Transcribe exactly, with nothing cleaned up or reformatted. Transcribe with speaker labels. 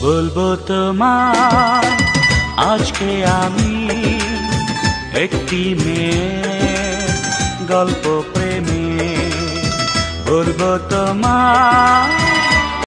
Speaker 1: বলবো তোমায় আজকে আমি একটি মেয়ের গল্প প্রেমে, বলবো তোমায়